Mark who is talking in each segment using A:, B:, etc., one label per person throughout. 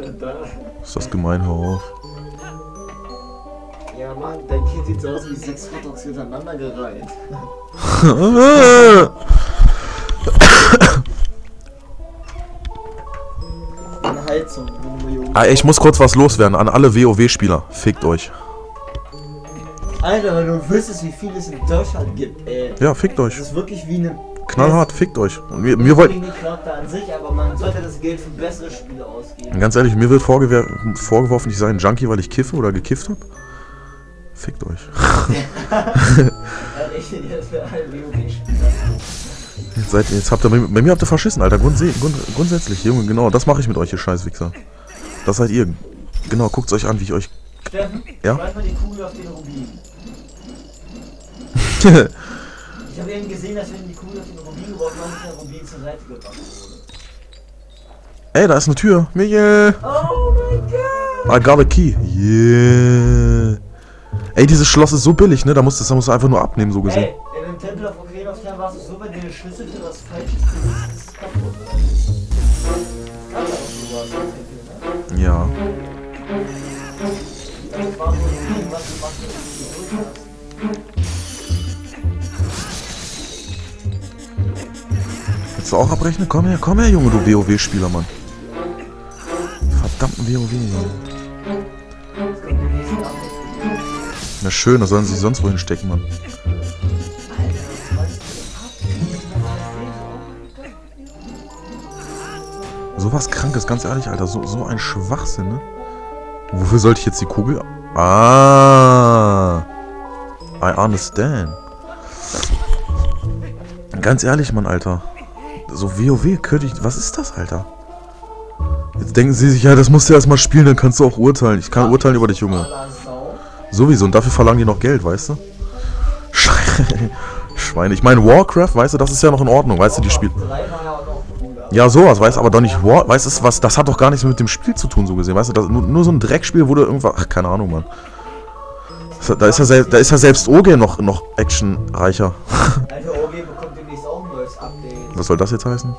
A: Ist das gemein, hör auf.
B: Ja, Mann, dein Kind sieht so aus wie 6 Hotdogs hintereinander gereiht. Eine Heizung,
A: Ah, ich muss kurz was loswerden an alle WoW-Spieler. Fickt euch.
B: Alter, wenn du wüsstest, wie viel es in Deutschland gibt, ey.
A: Ja, fickt euch.
B: Das ist wirklich wie eine...
A: Knallhart, fickt euch. Und mir wollt...
B: nicht Charakter an sich, aber man sollte das Geld für bessere Spiele ausgeben.
A: Ganz ehrlich, mir wird vorgeworfen, ich sei ein Junkie, weil ich kiffe oder gekifft habe. Fickt euch.
B: Ich bin jetzt für alle WoW-Spieler.
A: Jetzt habt ihr... Bei mir habt ihr verschissen, Alter. Grundsätzlich, Junge, genau. Das mache ich mit euch, ihr Scheißwichser. Das seid ihr. Genau, guckt's euch an, wie ich euch...
B: Steffen,
A: ja?
B: schmeiß mal die Kugel auf den Rubin. Ich habe eben gesehen, dass wenn die Kugel auf den Rubin geworfen haben, der Rubin zur Seite gebracht wurde.
A: Ey, da ist eine Tür. Michael!
B: Oh mein Gott!
A: I got a key. Yeah. Ey, dieses Schloss ist so billig, ne? Da musst du einfach nur abnehmen, so gesehen.
B: Ey, in dem Tempel of Okeanos war es so, wenn du eine Schlüssel für was Falsches benutzt, ist es kaputt, oder? Kann ja auch sowas im Tempel, ne?
A: Ja.
B: Das war so ein Ding, was du machst, wenn du gedrückt hast.
A: Willst du auch abrechnen? Komm her, Junge, du WoW-Spieler, Mann. Verdammten WoW, Junge. Na schön, da sollen sie sich sonst wohin stecken, Mann. Sowas Krankes, ganz ehrlich, Alter. So ein Schwachsinn, ne? Wofür sollte ich jetzt die Kugel... Ah. I understand. Ganz ehrlich, Mann, Alter. So WoW könnte ich... Was ist das, Alter? Jetzt denken sie sich, ja, das musst du erstmal spielen, dann kannst du auch urteilen. Ich kann urteilen über dich, Junge. Sowieso, und dafür verlangen die noch Geld, weißt du? Schweine. Ich meine, Warcraft, weißt du, das ist ja noch in Ordnung, weißt du, die Spiele... Ja, sowas, weißt du, aber doch nicht War... Weißt du, was, das hat doch gar nichts mit dem Spiel zu tun, so gesehen, weißt du? Das, nur so ein Dreckspiel, wo du irgendwas... Ach, keine Ahnung, Mann. Da ist ja selbst OG noch actionreicher.
B: Alter, OG bekommt demnächst auch ein neues Update.
A: Was soll das jetzt heißen?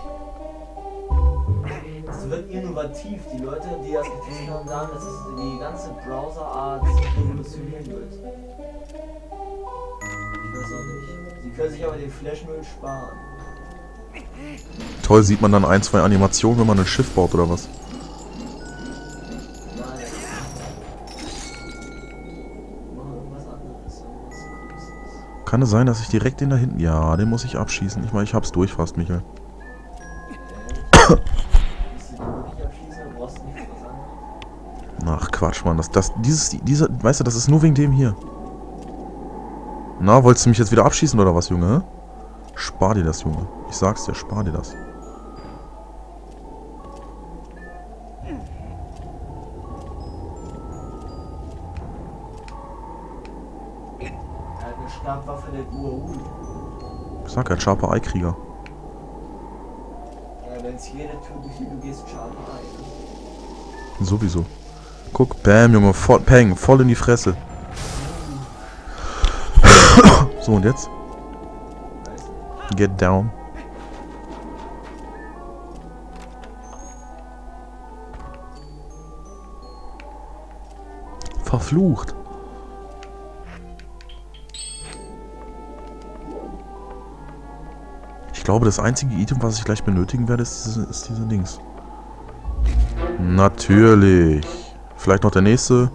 B: Es wird innovativ. Die Leute, die das getestet haben, sagen, dass es die ganze Browser-Art revolutionieren wird. Ich weiß auch nicht. Sie können sich aber den Flashmüll sparen.
A: Toll, sieht man dann ein, zwei Animationen, wenn man ein Schiff baut, oder was? Kann es sein, dass ich direkt den da hinten... Ja, den muss ich abschießen. Ich meine, ich hab's durch fast, Michael. Ach, Quatsch, Mann. Dieser, weißt du, das ist nur wegen dem hier. Na, wolltest du mich jetzt wieder abschießen, oder was, Junge? Spar dir das, Junge. Ich sag's dir, spar dir das.
B: Stabwaffe der UAU.
A: Ich sag ja, Sharper Eye-Krieger.
B: Ja, wenn es jede Tür durch die du gehst, Sharper Eye.
A: Sowieso. Guck, bam, Junge, Peng, voll in die Fresse. So, und jetzt? Get down. Verflucht. Ich glaube, das einzige Item, was ich gleich benötigen werde, ist diese Dings. Natürlich. Vielleicht noch der nächste.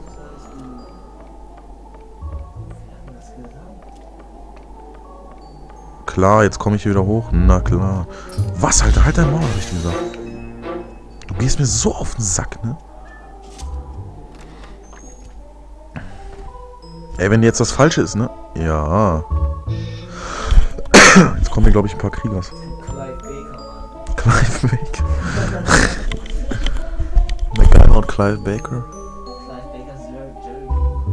A: Klar, jetzt komme ich hier wieder hoch. Na klar. Was, Alter? Halt dein Maul, hab ich gesagt. Du gehst mir so auf den Sack, ne? Ey, wenn jetzt das Falsche ist, ne? Ja. Jetzt kommen hier, glaube ich, ein paar Kriegers.
B: Clive Baker, Mann.
A: Clive Baker. Der Geil und Clive Baker.
B: Clive Baker ist Jerry.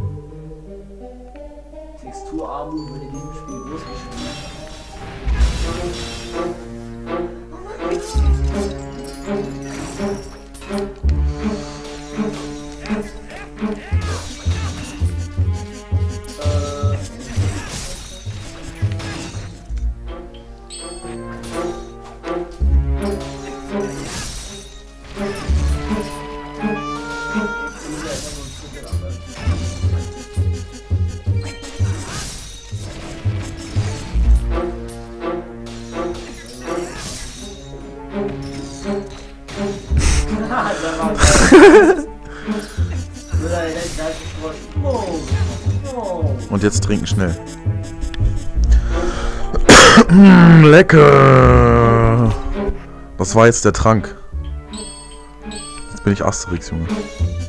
B: Texturarmut wird in diesem Spiel groß geschrieben.
A: Und jetzt trinken schnell. Lecker. Das war jetzt der Trank. Jetzt bin ich Asterix, Junge.